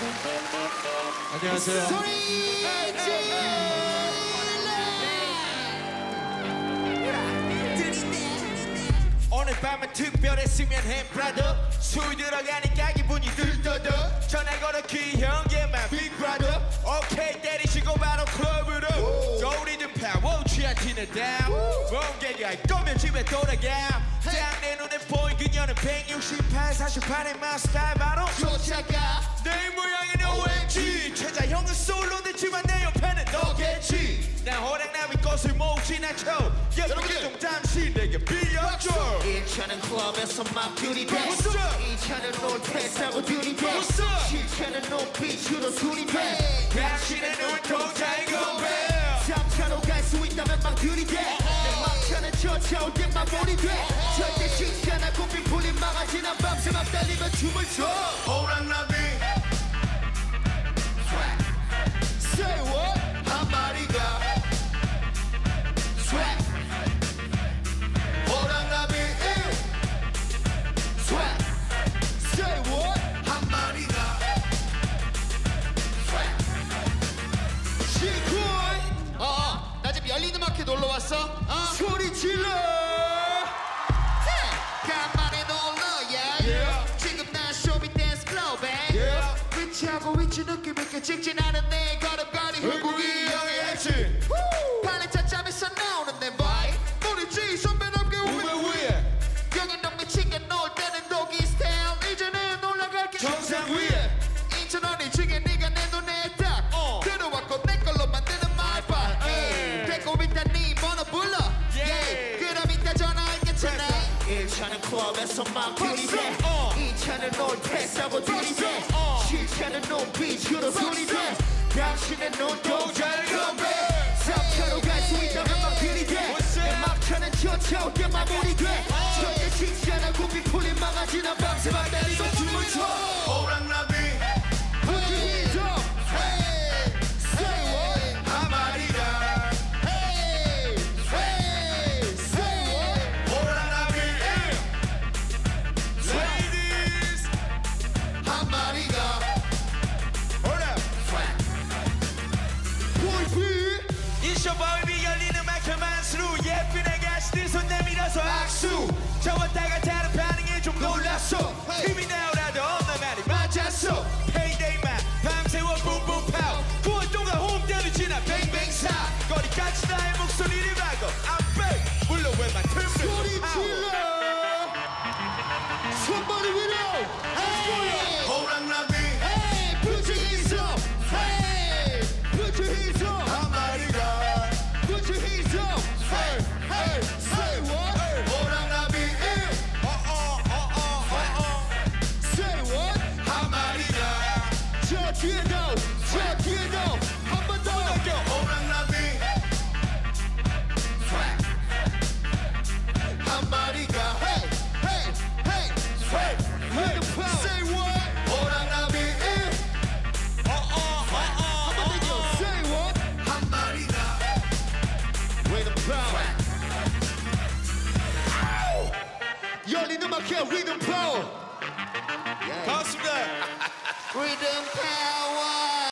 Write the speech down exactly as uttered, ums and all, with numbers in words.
안녕하세요. 소리 오늘 밤은 특별했으면 해 브라더 술 들어가니까 기분이 들떠더 전화 걸어 귀형제만 빅 브라더 오케이 때리시고 바로 클럽으로 소리든 파워 취한 티는 다운 멍게가 있다면 집에 돌아가 딱 내 눈에 보인 그녀는 백육십팔 사십팔의 마스타일 바로 쫓아가 내 모양은 오엠지 최자형은 솔로됐지만 내 옆에는 너겠지 난 호랑나비 꽃을 못 지나쳐 예쁘게 좀 잠시 내게 빌려줘 일 차는 클럽에서 막 들이대 이 차는 롤패 싸고 들이대 칠 차는 높이주로 술이대 당신의 눈동자의 건배 삼 차로 갈 수 있다면 막 들이대 내 막차는 쫓아올 때만 몰입돼 절대 쉬지 않아 고삐 풀린 망아지난 밤새 막 달리며 춤을 춰 호랑나비 Say what? 한 마리가 Swag 호랑나비 Swag Say what? 한 마리가 시쿨 어어 나 지금 열린음악회 놀러 왔어 어? 소리 질러 간만에 놀러 yeah. Yeah. 지금 난 쇼미 댄스 클럽에 Yeah. 위치하고 위치 느낌 있게 직진 않은 내 걸음걸이 흥국이 형의 핵심 발레 차참에서 나오는 내 바이 모르지 선배답게 우메 오면 위에 여긴 넌 미치게 놀 때는 독이 스타일 이제는 올라갈게 정상 위에 인천원이 지게 네가 내 눈에 딱 어. 들어왔고 내 걸로 만드는 말빨 에이. 배꼽 있다 네 번호 불러 예. 그럼 이따 전화하겠잖아 일 차는 클럽에서 막 들이대 어. 이 차는 롤 패스하고 들이대 어. 칠 차는 높이주로 소리대 당신의 눈동자를 건배 삼 차로 갈 수 있다면 막 들이대 내 막차는 쫓아올 때만 몰입돼 절대 쉬지 않아 고삐 풀린 망아지난 밤새 막 달리고 춤을 춰 호랑나비 Put your hands up. Hey, say what? 한 마리가 Hey, hey, say what? 호랑나비 Ladies 한 마리가 호랑 Boy B. 이쇼바이비 열리는 음악회만 수루 예쁜 아가씨들 손 내밀어서 악수 저번다가 다른 반응에 좀 놀랐어 힘이 나오라도 없는 말이 맞았어 페이데이만 밤새워 뿜뿜파우 구원 동안 홈대를 지나 뱅뱅사 거리까지 나의 목소리를 박어 I'm back 물론 웬만 소리 틈을 질러. Somebody with you. Hey, 호랑나비 hey, put your hands up. Hey, put your hands up. 한 마리가 Put your hands up. Hey, hey, say what? 호랑나비 어어어어어어 Say what? 한 마리가 저 뒤에도, 저 뒤에도 한 번 더. 호랑나비 한 마리가 Hey, hey, hey, hey, hey, say what? 호랑나비 한번 더. Say what? 한 마리가 With the power. 열린 음악회 Rhythm Power. 반갑습니다. Rhythm Power.